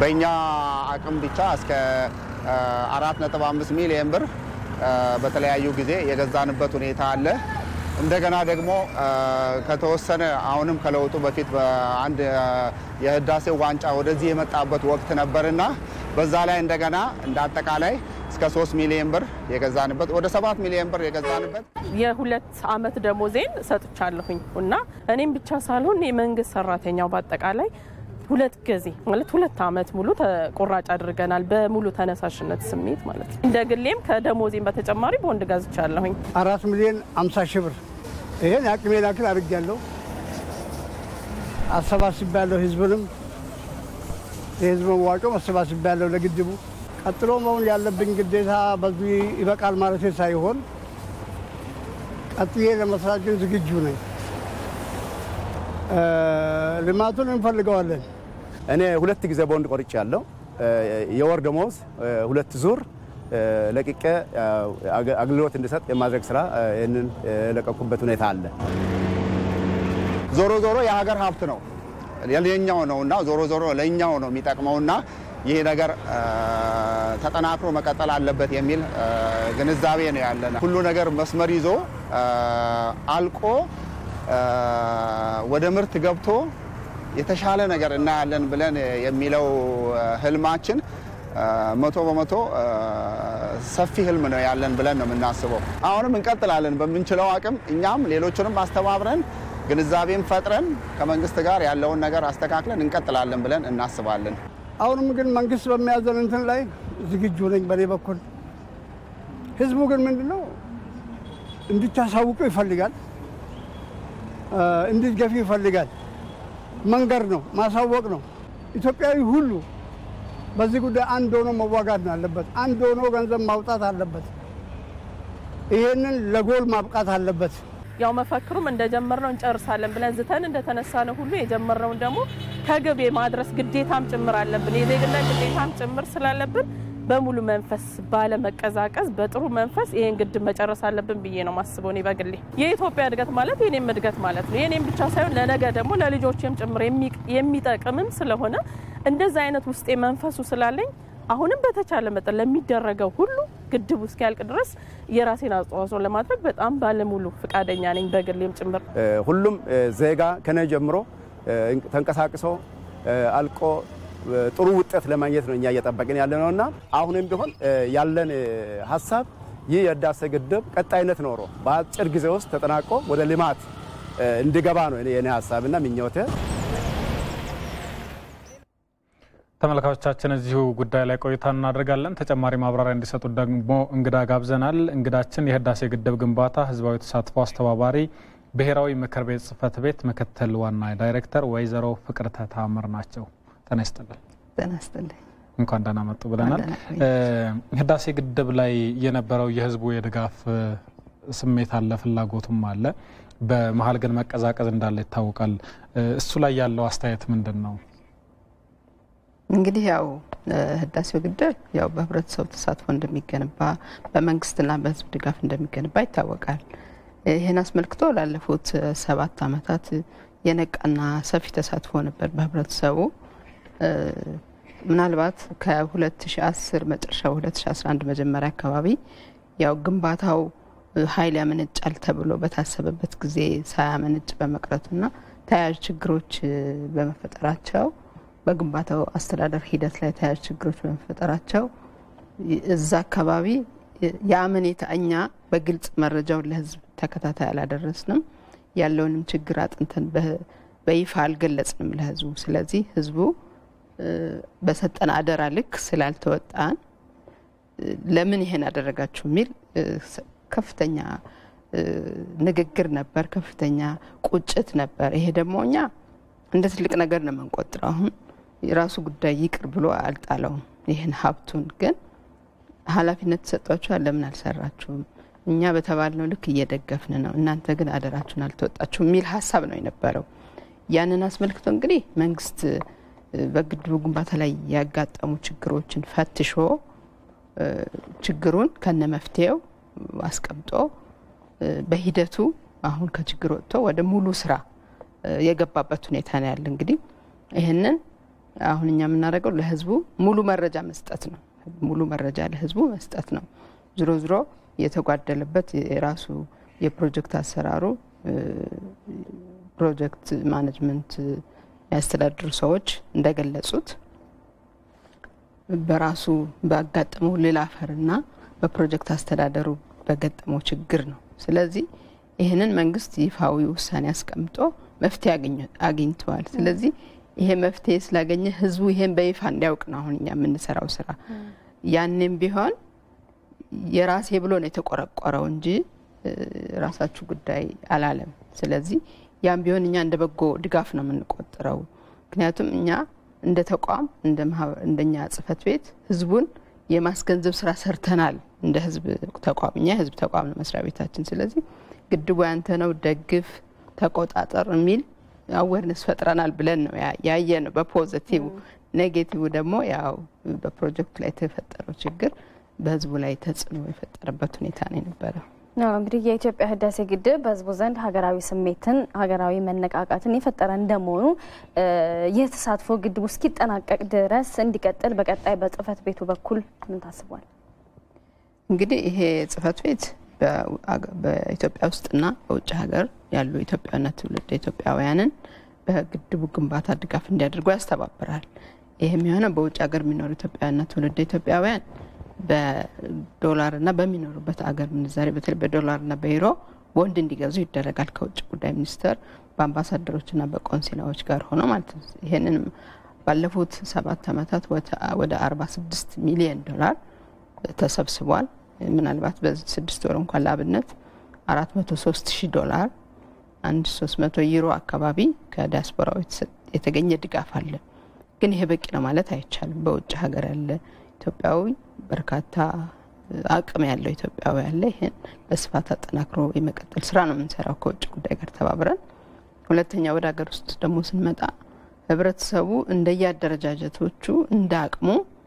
በእኛ አቅም ብቻ እስከ 4.5 ሚሊዮን ብር በተለያዩ ጊዜ የገዛንበት ሁኔታ አለ። እንደገና ደግሞ ከተወሰነ አሁንም ከለውጡ በፊት በአንድ የህዳሴው ዋንጫ ወደዚህ የመጣበት ወቅት ነበርና በዛ ላይ እንደገና እንደ አጠቃላይ እስከ 3 ሚሊዮን ብር የገዛንበት ወደ 7 ሚሊዮን ብር የገዛንበት የሁለት አመት ደሞዜን ሰጥቻለሁኝ እና እኔም ብቻ ሳልሆን የመንግስት ሰራተኛው በአጠቃላይ ሁለት ጊዜ ማለት ሁለት አመት ሙሉ ተቆራጭ አድርገናል በሙሉ ተነሳሽነት ስሜት ማለት ነው። እንደግሌም ከደሞዜን በተጨማሪ ቦንድ ገዝቻለሁኝ 4 ሚሊዮን 50 ሺህ ብር ይሄን አቅሜን አክል አድርጌያለሁ። አሰባስቤያለሁ ህዝብንም የህዝቡን ዋጮ አሰባስቤያለሁ ለግድቡ። ቀጥሎ መሆን ያለብኝ ግዴታ በዚህ ይበቃል ማለት ሳይሆን ቀጥዬ ለመስራት ዝግጁ ነኝ። ልማቱን እንፈልገዋለን። እኔ ሁለት ጊዜ ቦንድ ቆርጫለሁ። የወር ደሞዝ ሁለት ዙር ለቅቄ አገልግሎት እንዲሰጥ የማድረግ ስራ እነን ለቀቁበት ሁኔታ አለ። ዞሮ ዞሮ የሀገር ሀብት ነው ለኛው ነውና ዞሮ ለኛው ነው የሚጠቅመውና ይሄ ነገር ተጠናክሮ መቀጠል አለበት የሚል ግንዛቤ ነው ያለና ሁሉ ነገር መስመር ይዞ አልቆ ወደ ምርት ገብቶ የተሻለ ነገር እናያለን ብለን የሚለው ህልማችን 100% ሰፊ ህልም ነው ያለን ብለን ነው የምናስበው። አሁንም እንቀጥላለን በመንችለው አቅም እኛም ሌሎችንም አስተባብረን ግንዛቤን ፈጥረን ከመንግስት ጋር ያለውን ነገር አስተካክለን እንቀጥላለን ብለን እናስባለን። አሁንም ግን መንግስት በሚያዘን እንትን ላይ ዝግጁ ነኝ በኔ በኩል። ህዝቡ ግን ምንድነው እንድታሳውቁ ይፈልጋል፣ እንድትገፊ ይፈልጋል። መንገር ነው ማሳወቅ ነው። ኢትዮጵያዊ ሁሉ በዚህ ጉዳይ አንድ ሆኖ መዋጋት አለበት። አንድ ሆኖ ገንዘብ ማውጣት አለበት። ይሄንን ለጎል ማብቃት አለበት። ያው መፈክሩም እንደጀመርነው እንጨርሳለን ብለን ዝተን እንደተነሳነው ሁሉ የጀመርነው ደግሞ ከግብ የማድረስ ግዴታም ጭምር አለብን። የዜግነት ግዴታም ጭምር ስላለብን በሙሉ መንፈስ ባለ መቀዛቀዝ በጥሩ መንፈስ ይሄን ግድብ መጨረስ አለብን ብዬ ነው ማስበው። ነው በግሌ የኢትዮጵያ እድገት ማለት የኔም እድገት ማለት ነው። የኔም ብቻ ሳይሆን ለነገ ደግሞ ለልጆቼም ጭምር የሚጠቅምም ስለሆነ እንደዛ አይነት ውስጤ መንፈሱ ስላለኝ አሁንም በተቻለ መጠን ለሚደረገው ሁሉ ግድቡ እስኪያልቅ ድረስ የራሴን አስተዋጽኦ ለማድረግ በጣም ባለሙሉ ፍቃደኛ ነኝ በግሌም ጭምር። ሁሉም ዜጋ ከነ ጀምሮ ተንቀሳቅሶ አልቆ ጥሩ ውጤት ለማግኘት ነው እኛ እየጠበቅን ያለነውና አሁንም ቢሆን ያለን ሐሳብ ይህ የህዳሴ ግድብ ቀጣይነት ኖሮ በአጭር ጊዜ ውስጥ ተጠናቆ ወደ ልማት እንዲገባ ነው የኔ ሐሳብና ምኞቴ። ተመልካቾቻችን እዚሁ ጉዳይ ላይ ቆይታ እናደርጋለን። ተጨማሪ ማብራሪያ እንዲሰጡ ደግሞ እንግዳ ጋብዘናል። እንግዳችን የህዳሴ ግድብ ግንባታ ህዝባዊ ተሳትፎ አስተባባሪ ብሔራዊ ምክር ቤት ጽህፈት ቤት ምክትል ዋና ዳይሬክተር ወይዘሮ ፍቅርተ ታምር ናቸው። ተነስተልኝ እንኳን ደህና መጡ ብለናል። ህዳሴ ግድብ ላይ የነበረው የህዝቡ የድጋፍ ስሜት አለ፣ ፍላጎቱም አለ። በመሃል ግን መቀዛቀዝ እንዳለ ይታወቃል። እሱ ላይ ያለው አስተያየት ምንድነው? እንግዲህ ያው ህዳሴው ግድብ ያው በህብረተሰቡ ተሳትፎ እንደሚገነባ በመንግስትና በህዝብ ድጋፍ እንደሚገነባ ይታወቃል። ይሄን አስመልክቶ ላለፉት 7 አመታት የነቃና ሰፊ ተሳትፎ ነበር በህብረተሰቡ። ምናልባት ከ2010 መጨረሻ 2011 መጀመሪያ አካባቢ ያው ግንባታው ኃይል ያመነጫል ተብሎ በታሰበበት ጊዜ ሳያመነጭ በመቅረቱና ተያያዥ ችግሮች በመፈጠራቸው በግንባታው አስተዳደር ሂደት ላይ ተያያዥ ችግሮች በመፈጠራቸው እዛ አካባቢ ያመኔታ እኛ በግልጽ መረጃውን ለህዝብ ተከታታይ አላደረስንም። ያለውንም ችግር አጥንተን በይፋ አልገለጽንም ለህዝቡ። ስለዚህ ህዝቡ በሰጠን አደራ ልክ ስላልተወጣን ለምን ይሄን አደረጋችሁ ሚል ከፍተኛ ንግግር ነበር፣ ከፍተኛ ቁጭት ነበር። ይሄ ደግሞ እኛ እንደ ትልቅ ነገር ነው የምንቆጥረው። አሁን የራሱ ጉዳይ ይቅር ብሎ አልጣለውም። ይሄን ሀብቱን ግን ኃላፊነት ተሰጥቷችኋል፣ ለምን አልሰራችሁም? እኛ በተባልነው ልክ እየደገፍን ነው፣ እናንተ ግን አደራችሁን አልተወጣችሁም ሚል ሀሳብ ነው የነበረው። ያንን አስመልክቶ እንግዲህ መንግስት በግድቡ ግንባታ ላይ ያጋጠሙ ችግሮችን ፈትሾ ችግሩን ከነመፍትሄው አስቀምጦ በሂደቱ አሁን ከችግር ወጥቶ ወደ ሙሉ ስራ የገባበት ሁኔታ ነው ያለ። እንግዲህ ይሄንን አሁን እኛ የምናደርገው ለህዝቡ ሙሉ መረጃ መስጠት ነው። ሙሉ መረጃ ለህዝቡ መስጠት ነው። ዝሮ የተጓደለበት የራሱ የፕሮጀክት አሰራሩ ፕሮጀክት ማኔጅመንት ያስተዳድሩ ሰዎች እንደገለጹት በራሱ ባጋጠመው ሌላ አፈርና በፕሮጀክት አስተዳደሩ በገጠመው ችግር ነው። ስለዚህ ይሄንን መንግስት ይፋዊ ውሳኔ አስቀምጦ መፍትሄ አግኝቷል። ስለዚህ ይሄ መፍትሄ ስላገኘ ህዝቡ ይሄን በይፋ እንዲያውቅ ነው አሁን እኛ የምንሰራው ስራ። ያንንም ቢሆን የራሴ ብሎ ነው የተቆረቆረው እንጂ ራሳችሁ ጉዳይ አላለም። ስለዚህ ያም ቢሆን እኛ እንደ በጎ ድጋፍ ነው የምንቆጥረው። ምክንያቱም እኛ እንደ ተቋም እንደኛ ጽፈት ቤት ህዝቡን የማስገንዘብ ስራ ሰርተናል። እንደ ህዝብ ተቋም እኛ ህዝብ ተቋም ነው መስሪያ ቤታችን። ስለዚህ ግድቡ ያንተ ነው ደግፍ ተቆጣጠር የሚል አዌርነስ ፈጥረናል ብለን ነው ያየነው በፖዚቲቭ። ኔጌቲቭ ደግሞ ያው በፕሮጀክት ላይ የተፈጠረው ችግር በህዝቡ ላይ ተጽዕኖ የፈጠረበት ሁኔታ ነው የነበረው። እንግዲህ የኢትዮጵያ ህዳሴ ግድብ በህዝቡ ዘንድ ሀገራዊ ስሜትን ሀገራዊ መነቃቃትን የፈጠረ እንደመሆኑ የተሳትፎ ግድቡ እስኪጠናቀቅ ድረስ እንዲቀጥል በቀጣይ በጽፈት ቤቱ በኩል ምን ታስቧል? እንግዲህ ይሄ ጽፈት ቤት በኢትዮጵያ ውስጥና በውጭ ሀገር ያሉ ኢትዮጵያውያንና ትውልደ ኢትዮጵያውያንን በግድቡ ግንባታ ድጋፍ እንዲያደርጉ ያስተባብራል። ይሄም የሆነው በውጭ ሀገር የሚኖሩ ኢትዮጵያውያንና ትውልደ ኢትዮጵያውያን በዶላርና በሚኖሩበት አገር ምንዛሬ በተለይ በዶላርና በዩሮ ቦንድ እንዲገዙ ይደረጋል ከውጭ ጉዳይ ሚኒስቴር በአምባሳደሮችና በቆንሲላዎች ጋር ሆኖ ማለት ነው። ይሄንንም ባለፉት 7 አመታት ወደ 46 ሚሊዮን ዶላር ተሰብስቧል። ምናልባት በ6 ወር እንኳን ለአብነት 403,000 ዶላር 1300 ዩሮ አካባቢ ከዲያስፖራው የተገኘ ድጋፍ አለ። ግን ይሄ በቂ ነው ማለት አይቻልም። በውጭ ሀገር ያለ ኢትዮጵያዊ በርካታ አቅም ያለው ኢትዮጵያዊ ያለ ይሄን በስፋት አጠናክሮ የመቀጠል ስራ ነው የምንሰራው ከውጭ ጉዳይ ጋር ተባብረን። ሁለተኛ ወደ ሀገር ውስጥ ደግሞ ስንመጣ ህብረተሰቡ እንደያደረጃጀቶቹ እንዳቅሙ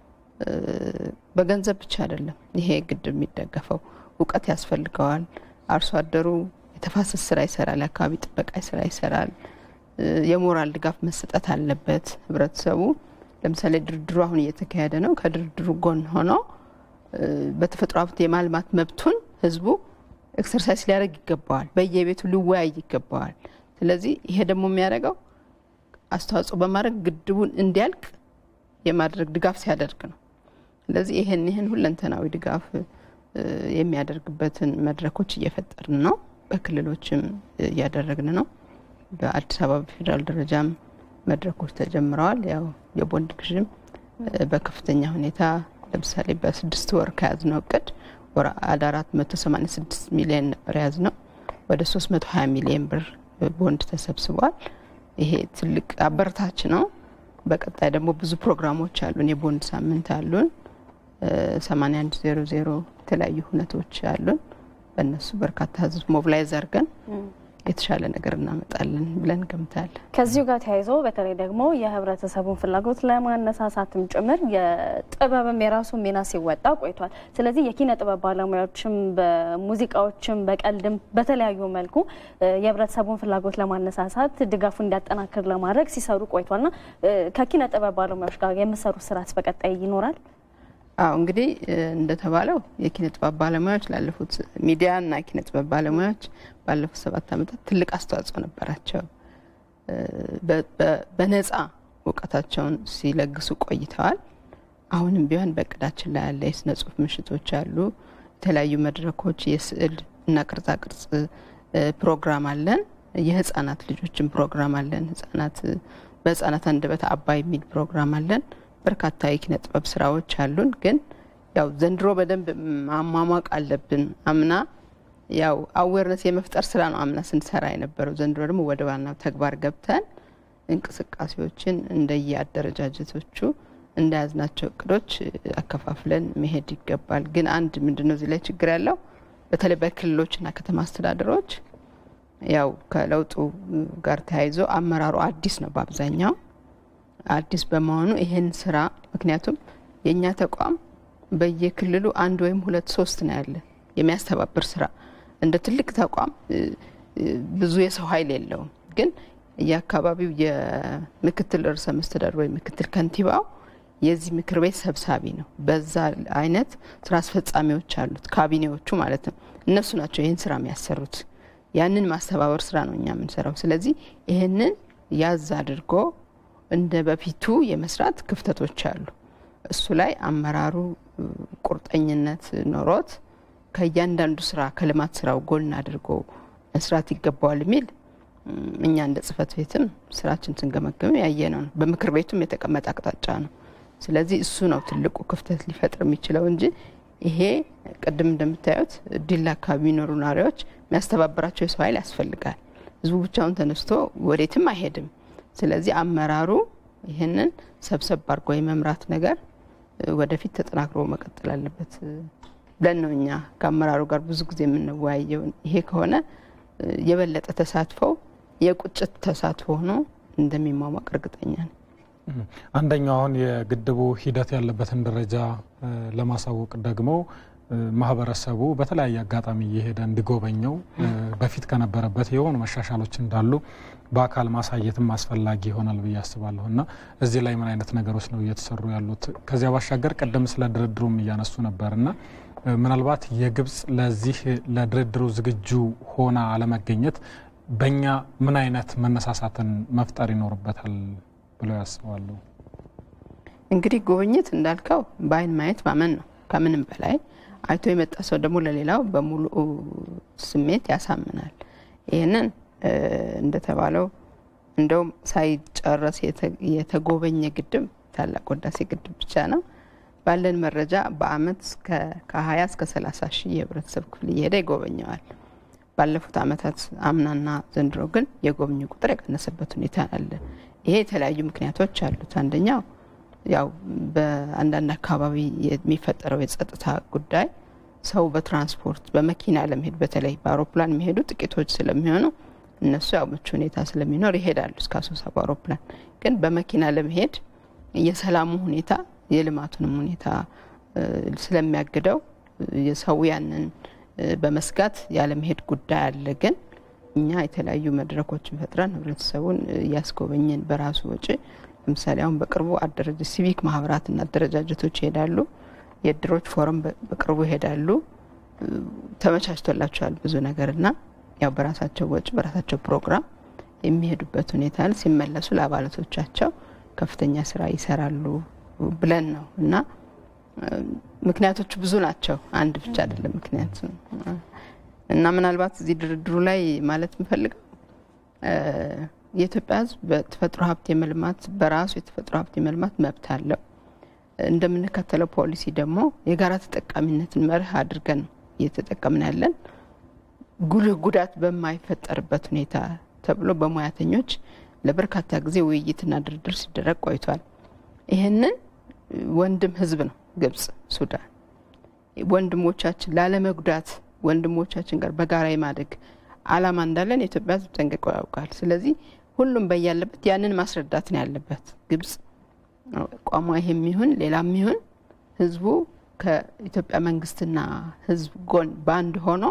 በገንዘብ ብቻ አይደለም ይሄ ግድብ የሚደገፈው እውቀት ያስፈልገዋል። አርሶ አደሩ የተፋሰስ ስራ ይሰራል፣ የአካባቢ ጥበቃ ስራ ይሰራል፣ የሞራል ድጋፍ መሰጠት አለበት። ህብረተሰቡ ለምሳሌ ድርድሩ አሁን እየተካሄደ ነው። ከድርድሩ ጎን ሆኖ በተፈጥሮ ሀብት የማልማት መብቱን ህዝቡ ኤክሰርሳይዝ ሊያደርግ ይገባዋል፣ በየቤቱ ሊወያይ ይገባዋል። ስለዚህ ይሄ ደግሞ የሚያደርገው አስተዋጽኦ በማድረግ ግድቡን እንዲያልቅ የማድረግ ድጋፍ ሲያደርግ ነው። ስለዚህ ይሄን ሁለንተናዊ ድጋፍ የሚያደርግበትን መድረኮች እየፈጠርን ነው። በክልሎችም እያደረግን ነው። በአዲስ አበባ ፌደራል ደረጃም መድረኮች ተጀምረዋል። ያው የቦንድ ግዥም በከፍተኛ ሁኔታ ለምሳሌ በ6 ወር ከያዝነው እቅድ ወደ 486 ሚሊዮን ነበር ያዝነው። ወደ 320 ሚሊዮን ብር ቦንድ ተሰብስቧል። ይሄ ትልቅ አበረታች ነው። በቀጣይ ደግሞ ብዙ ፕሮግራሞች አሉን። የቦንድ ሳምንት አሉን። 8100 የተለያዩ ሁነቶች አሉን። በእነሱ በርካታ ህዝብ ሞቢላይዝ አድርገን የተሻለ ነገር እናመጣለን ብለን ገምታለን። ከዚሁ ጋር ተያይዞ በተለይ ደግሞ የህብረተሰቡን ፍላጎት ለማነሳሳትም ጭምር የጥበብም የራሱ ሚና ሲወጣ ቆይቷል። ስለዚህ የኪነ ጥበብ ባለሙያዎችም በሙዚቃዎችም በቀልድም በተለያዩ መልኩ የህብረተሰቡን ፍላጎት ለማነሳሳት ድጋፉ እንዲያጠናክር ለማድረግ ሲሰሩ ቆይቷልና ከኪነ ጥበብ ባለሙያዎች ጋር የምሰሩት ስራስ በቀጣይ ይኖራል? እንግዲህ እንደተባለው የኪነ ጥበብ ባለሙያዎች ላለፉት ሚዲያና ኪነ ጥበብ ባለሙያዎች ባለፉት 7 አመታት ትልቅ አስተዋጽኦ ነበራቸው። በነፃ እውቀታቸውን ሲለግሱ ቆይተዋል። አሁንም ቢሆን በእቅዳችን ላይ ያለ የስነ ጽሁፍ ምሽቶች አሉ። የተለያዩ መድረኮች፣ የስዕል እና ቅርጻ ቅርጽ ፕሮግራም አለን። የህፃናት ልጆችን ፕሮግራም አለን። በህፃናት አንደበት አባይ የሚል ፕሮግራም አለን። በርካታ የኪነ ጥበብ ስራዎች አሉን። ግን ያው ዘንድሮ በደንብ ማሟሟቅ አለብን። አምና ያው አዌርነስ የመፍጠር ስራ ነው አምና ስንሰራ የነበረው። ዘንድሮ ደግሞ ወደ ዋናው ተግባር ገብተን እንቅስቃሴዎችን እንደየአደረጃጀቶቹ እንደያዝናቸው እቅዶች አከፋፍለን መሄድ ይገባል። ግን አንድ ምንድነው እዚህ ላይ ችግር ያለው በተለይ በክልሎችና ከተማ አስተዳደሮች ያው ከለውጡ ጋር ተያይዞ አመራሩ አዲስ ነው። በአብዛኛው አዲስ በመሆኑ ይሄን ስራ ምክንያቱም የኛ ተቋም በየክልሉ 1 ወይም 2 3 ነው ያለ የሚያስተባብር ስራ እንደ ትልቅ ተቋም ብዙ የሰው ኃይል የለውም። ግን የአካባቢው የምክትል ርዕሰ መስተዳድር ወይ ምክትል ከንቲባው የዚህ ምክር ቤት ሰብሳቢ ነው። በዛ አይነት ስራ አስፈጻሚዎች አሉት፣ ካቢኔዎቹ ማለት ነው። እነሱ ናቸው ይህን ስራ የሚያሰሩት። ያንን ማስተባበር ስራ ነው እኛ የምንሰራው። ስለዚህ ይህንን ያዝ አድርጎ እንደ በፊቱ የመስራት ክፍተቶች አሉ። እሱ ላይ አመራሩ ቁርጠኝነት ኖሮት ከእያንዳንዱ ስራ ከልማት ስራው ጎን አድርጎ መስራት ይገባዋል የሚል እኛ እንደ ጽህፈት ቤትም ስራችን ስንገመገም ያየነው ነው። በምክር ቤቱም የተቀመጠ አቅጣጫ ነው። ስለዚህ እሱ ነው ትልቁ ክፍተት ሊፈጥር የሚችለው እንጂ ይሄ ቅድም እንደምታዩት ዲላ አካባቢ የሚኖሩ ነዋሪዎች የሚያስተባብራቸው የሰው ኃይል ያስፈልጋል። ህዝቡ ብቻውን ተነስቶ ወዴትም አይሄድም። ስለዚህ አመራሩ ይህንን ሰብሰብ አድርጎ የመምራት ነገር ወደፊት ተጠናክሮ መቀጠል አለበት ብለን ነው እኛ ከአመራሩ ጋር ብዙ ጊዜ የምንወያየው። ይሄ ከሆነ የበለጠ ተሳትፎ የቁጭት ተሳትፎ ሆኖ እንደሚሟሟቅ እርግጠኛ ነኝ። አንደኛው አሁን የግድቡ ሂደት ያለበትን ደረጃ ለማሳወቅ ደግሞ ማህበረሰቡ በተለያየ አጋጣሚ እየሄደ እንዲጎበኘው በፊት ከነበረበት የሆኑ መሻሻሎች እንዳሉ በአካል ማሳየትም አስፈላጊ ይሆናል ብዬ አስባለሁ እና እዚህ ላይ ምን አይነት ነገሮች ነው እየተሰሩ ያሉት? ከዚያ ባሻገር ቀደም ስለ ድርድሩም እያነሱ ነበርና ምናልባት የግብጽ ለዚህ ለድርድሩ ዝግጁ ሆና አለመገኘት በእኛ ምን አይነት መነሳሳትን መፍጠር ይኖርበታል ብለው ያስባሉ? እንግዲህ ጉብኝት እንዳልከው በአይን ማየት ማመን ነው። ከምንም በላይ አይቶ የመጣ ሰው ደግሞ ለሌላው በሙሉ ስሜት ያሳምናል። ይህንን እንደተባለው እንደውም ሳይጨረስ የተጎበኘ ግድብ ታላቁ ህዳሴ ግድብ ብቻ ነው። ባለን መረጃ በአመት ከ20 እስከ 30 ሺህ የህብረተሰብ ክፍል እየሄደ ይጎበኘዋል። ባለፉት አመታት አምናና ዘንድሮ ግን የጎብኙ ቁጥር የቀነሰበት ሁኔታ አለ። ይሄ የተለያዩ ምክንያቶች አሉት። አንደኛው ያው በአንዳንድ አካባቢ የሚፈጠረው የጸጥታ ጉዳይ ሰው በትራንስፖርት በመኪና ለመሄድ በተለይ በአውሮፕላን የሚሄዱ ጥቂቶች ስለሚሆኑ እነሱ ያው ምቹ ሁኔታ ስለሚኖር ይሄዳሉ እስከ አሶሳ በአውሮፕላን። ግን በመኪና ለመሄድ የሰላሙ ሁኔታ የልማቱንም ሁኔታ ስለሚያግደው የሰው ያንን በመስጋት ያለመሄድ ጉዳይ አለ። ግን እኛ የተለያዩ መድረኮችን ፈጥረን ህብረተሰቡን ያስጎበኘን በራሱ ወጪ ለምሳሌ አሁን በቅርቡ ሲቪክ ማህበራትና አደረጃጀቶች ይሄዳሉ። የድሮች ፎረም በቅርቡ ይሄዳሉ። ተመቻችቶላቸዋል ብዙ ነገርና ያው በራሳቸው ወጪ በራሳቸው ፕሮግራም የሚሄዱበት ሁኔታ ሲመለሱ ለአባላቶቻቸው ከፍተኛ ስራ ይሰራሉ ብለን ነው እና ምክንያቶቹ ብዙ ናቸው። አንድ ብቻ አይደለም ምክንያቱ እና ምናልባት እዚህ ድርድሩ ላይ ማለት የምፈልገው የኢትዮጵያ ህዝብ በተፈጥሮ ሀብት የመልማት በራሱ የተፈጥሮ ሀብት የመልማት መብት አለው። እንደምንከተለው ፖሊሲ ደግሞ የጋራ ተጠቃሚነትን መርህ አድርገን እየተጠቀምን ያለን ጉልህ ጉዳት በማይፈጠርበት ሁኔታ ተብሎ በሙያተኞች ለበርካታ ጊዜ ውይይትና ድርድር ሲደረግ ቆይቷል። ይሄንን ወንድም ህዝብ ነው ግብጽ፣ ሱዳን ወንድሞቻችን ላለመጉዳት ወንድሞቻችን ጋር በጋራ የማደግ አላማ እንዳለን የኢትዮጵያ ህዝብ ጠንቅቆ ያውቃል። ስለዚህ ሁሉም በያለበት ያንን ማስረዳት ነው ያለበት። ግብጽ ቋሟ ይሄም ይሁን ሌላም ይሁን ህዝቡ ከኢትዮጵያ መንግስትና ህዝብ ጎን ባንድ ሆኖ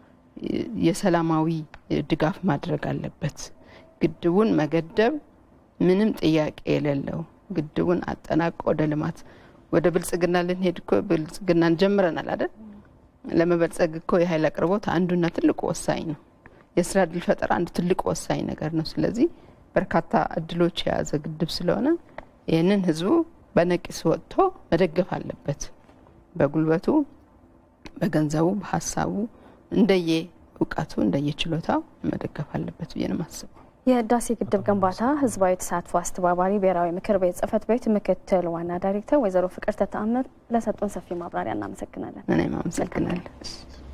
የሰላማዊ ድጋፍ ማድረግ አለበት። ግድቡን መገደብ ምንም ጥያቄ የሌለው ግድቡን አጠናቆ ወደ ልማት ወደ ብልጽግና ልንሄድ እኮ ብልጽግናን ጀምረናል አይደል? ለመበልጸግ እኮ የኃይል አቅርቦት አንዱና ትልቁ ወሳኝ ነው። የስራ እድል ፈጠራ አንዱ ትልቁ ወሳኝ ነገር ነው። ስለዚህ በርካታ እድሎች የያዘ ግድብ ስለሆነ ይህንን ህዝቡ በነቂስ ወጥቶ መደገፍ አለበት። በጉልበቱ፣ በገንዘቡ፣ በሀሳቡ እንደየ እውቀቱ እንደየ ችሎታው መደገፍ አለበት ብዬ ነው የማስበው። የህዳሴ ግድብ ግንባታ ህዝባዊ ተሳትፎ አስተባባሪ ብሔራዊ ምክር ቤት ጽህፈት ቤት ምክትል ዋና ዳይሬክተር ወይዘሮ ፍቅርተ ተአምር ለሰጡን ሰፊ ማብራሪያ እናመሰግናለን። እኔም አመሰግናለሁ።